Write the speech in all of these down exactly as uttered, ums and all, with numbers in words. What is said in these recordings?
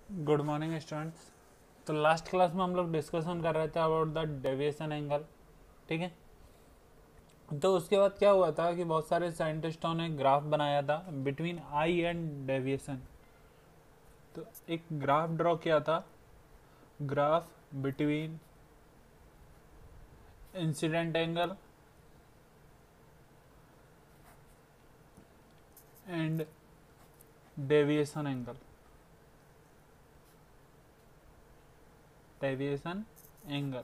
Good morning students. तो last class में हम लोग डिस्कशन कर रहे थे अबाउट द डेविएशन एंगल। ठीक है, तो उसके बाद क्या हुआ था कि बहुत सारे साइंटिस्टों ने ग्राफ बनाया था बिटवीन आई एंड डेविएशन। तो एक ग्राफ ड्रॉ किया था, graph between incident angle and deviation angle deviation angle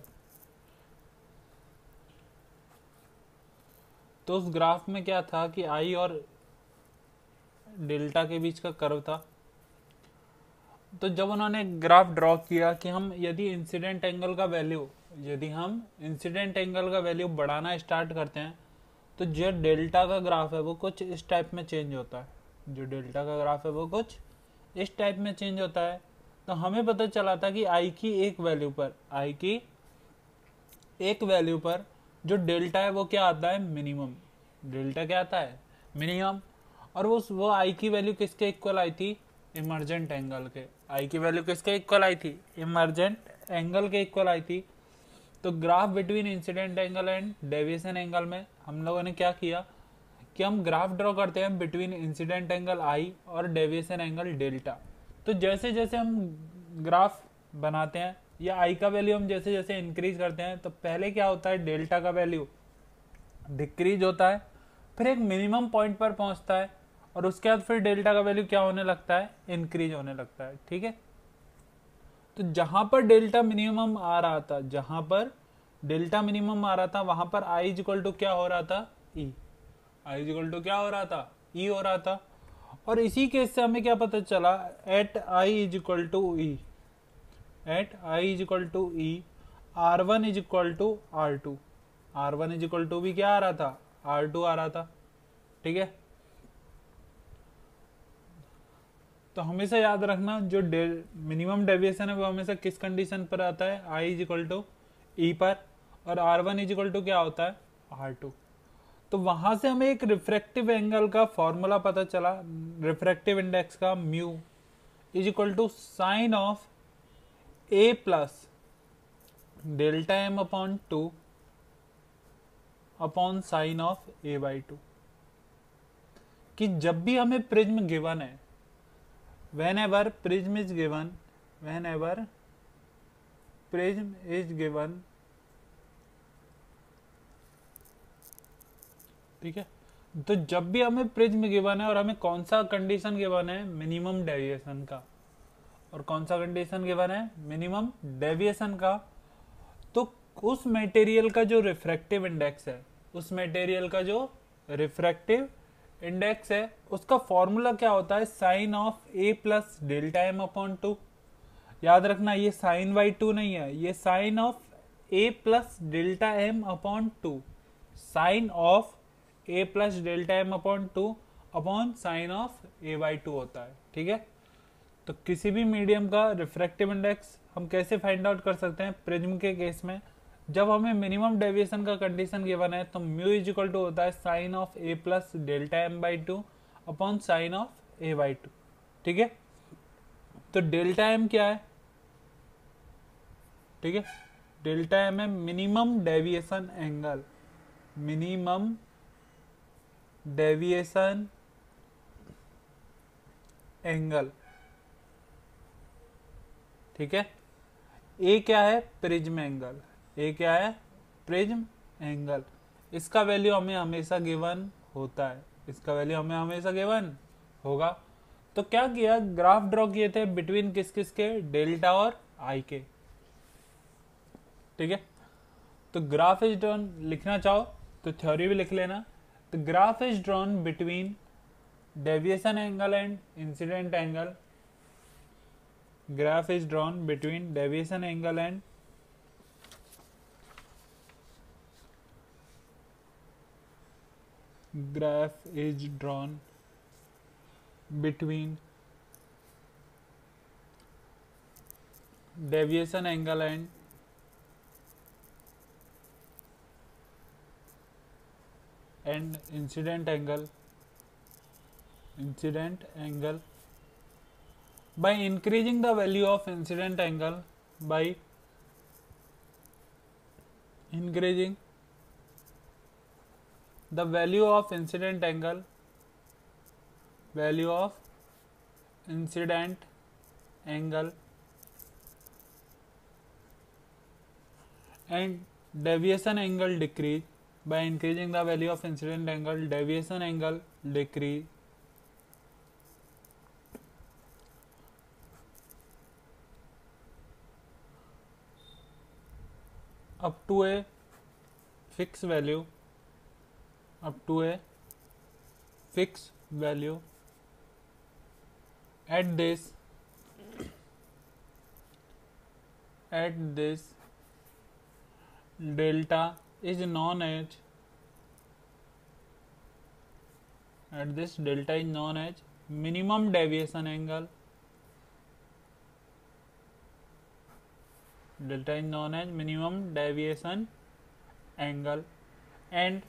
तो उस ग्राफ में क्या था कि आई और डेल्टा के बीच का कर्व था। तो जब उन्होंने ग्राफ ड्रॉ किया कि हम यदि इंसिडेंट एंगल का वैल्यू यदि हम इंसिडेंट एंगल का वैल्यू बढ़ाना स्टार्ट करते हैं तो जो डेल्टा का ग्राफ है वो कुछ इस टाइप में चेंज होता है। जो डेल्टा का ग्राफ है वो कुछ इस टाइप में चेंज होता है। तो हमें पता चला था कि आई की एक वैल्यू पर आई की एक वैल्यू पर जो डेल्टा है वो क्या आता है, मिनिमम। डेल्टा क्या आता है, मिनिमम। और वो वो आई की वैल्यू किसके इक्वल आई थी, इमरजेंट एंगल के। आई की वैल्यू किसके इक्वल आई थी, इमरजेंट एंगल के इक्वल आई थी। तो graph between incident angle and deviation angle में हम लोगों ने क्या किया कि हम ग्राफ ड्रॉ करते हैं बिटवीन इंसिडेंट एंगल आई और डेविएशन एंगल डेल्टा। तो जैसे जैसे हम ग्राफ बनाते हैं या आई का वैल्यू हम जैसे जैसे इंक्रीज करते हैं तो पहले क्या होता है, डेल्टा का वैल्यू डिक्रीज होता है, फिर एक मिनिमम पॉइंट पर पहुंचता है और उसके बाद फिर डेल्टा का वैल्यू क्या होने लगता है, इंक्रीज होने लगता है। ठीक है, तो जहां पर डेल्टा मिनिमम आ रहा था जहां पर डेल्टा मिनिमम आ रहा था वहां पर आई इज इक्वल टू क्या हो रहा था, e. I is equal to क्या हो रहा था, ई हो रहा था। और इसी केस से हमें क्या पता चला, at i is equal to e at i is equal to e r one is equal to r two r one is equal to भी क्या आ रहा था, आर टू आ रहा था। ठीक है, तो हमेशा याद रखना जो मिनिमम डेविएशन है वो हमेशा किस कंडीशन पर आता है, i is equal to e पर, और r one is equal to क्या होता है, आर टू। तो वहां से हमें एक रिफ्रैक्टिव एंगल का फॉर्मूला पता चला, रिफ्रैक्टिव इंडेक्स का, mu is equal to sine of a plus delta m upon two upon sine of a by two. कि जब भी हमें प्रिज्म गिवन है, whenever prism is given whenever prism is given ठीक है, तो जब भी हमें प्रिज्म गिवन है और हमें कौन सा कंडीशन गिवन है, मिनिमम डेविएशन का, और कौन सा कंडीशन गिवन है, मिनिमम डेविएशन का, तो उस मटेरियल का जो रिफ्रैक्टिव इंडेक्स है उस मटेरियल का जो रिफ्रैक्टिव इंडेक्स है उसका फॉर्मूला क्या होता है, sine of a plus delta m upon two. याद रखना ये साइन बाई टू नहीं है, ये sine of a plus delta m upon two, sine of a plus delta m upon two upon sine of a by two होता है। ठीक है, तो किसी भी मीडियम का रिफ्रैक्टिव इंडेक्स हम कैसे फाइंड आउट कर सकते हैं, प्रिज्म के केस में जब हमें मिनिमम डेविएशन का कंडीशन गिवन है तो म्यू इज इक्वल टू होता है sine of a plus delta m by two upon sine of a by two. ठीक है, तो डेल्टा एम क्या है, ठीक है, डेल्टा एम है minimum deviation angle, minimum deviation angle. ठीक है, ए क्या है, प्रिज्म एंगल, ए क्या है, प्रिज्म एंगल। इसका वैल्यू हमें हमेशा गिवन होता है, इसका वैल्यू हमें हमेशा गिवन होगा। तो क्या किया, ग्राफ ड्रॉ किए थे बिटवीन किस किस के, डेल्टा और आई के। ठीक है, तो ग्राफ इज ड्रॉन, लिखना चाहो तो थ्योरी भी लिख लेना। तो graph is drawn between deviation angle and incident angle, graph is drawn between deviation angle and graph is drawn between deviation angle and and incident angle incident angle by increasing the value of incident angle by increasing the value of incident angle value of incident angle and deviation angle decrease by increasing the value of incident angle deviation angle decrease up to a fixed value up to a fixed value at this at this delta is known as at this delta is known as minimum deviation angle delta is known as minimum deviation angle and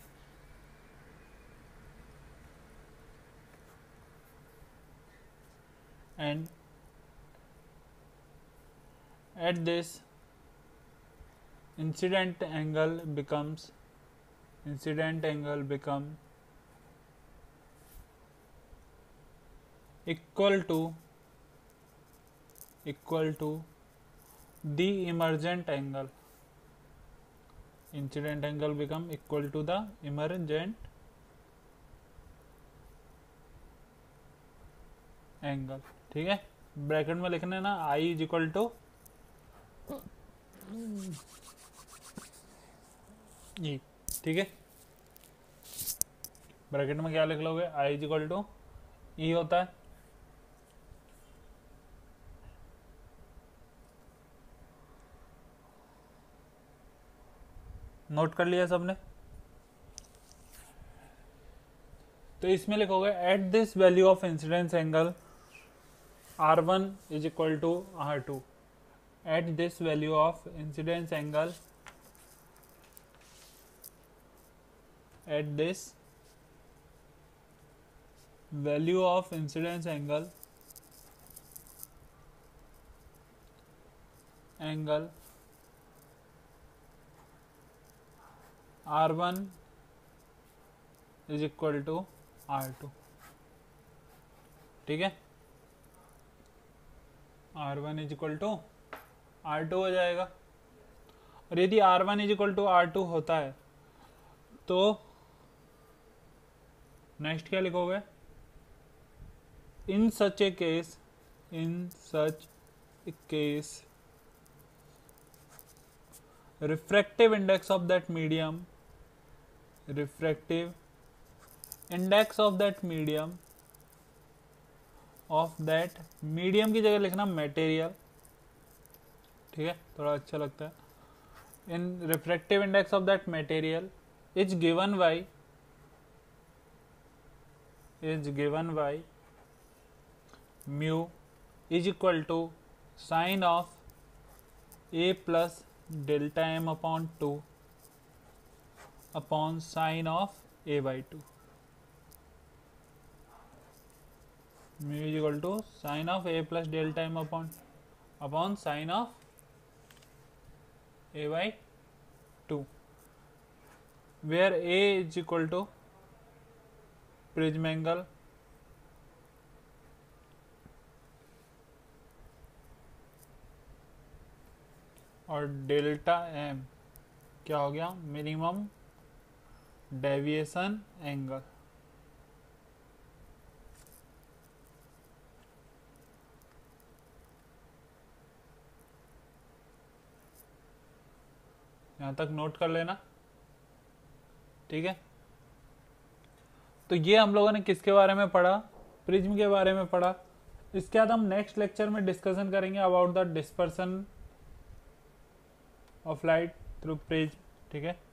and at this incident angle becomes incident angle become equal to equal to the emergent angle incident angle become equal to the emergent angle. ठीक है, bracket में लिखना है ना i is equal to e. ठीक है, bracket में क्या लिख लोगे, i is equal to e होता है. नोट कर लिया सबने. तो इसमें लिखोगे at this value of incidence angle r one is equal to r two. At this value of incidence angle at this value of incidence angle angle r one is equal to r to. ठीक है, r one is equal to r two हो जाएगा. और यदि r one is equal to r two होता है तो next क्या लिखोगे, in such a case in such a case refractive index of that medium refractive index of that medium of that medium की जगह लिखना material. ठीक है, थोड़ा अच्छा लगता है. in refractive index of that material is given by is given by mu is equal to sine of a plus delta m upon two upon sine of a by two. mu is equal to sine of a plus delta m upon upon sine of a by two, where a is equal to prism angle और delta m क्या हो गया, minimum deviation angle. यहां तक note कर लेना. ठीक है, तो ये हम लोगों ने किसके बारे में पढ़ा, प्रिज्म के बारे में पढ़ा. इसके बाद हम नेक्स्ट लेक्चर में डिस्कशन करेंगे about the dispersion of light through prism. ठीक है.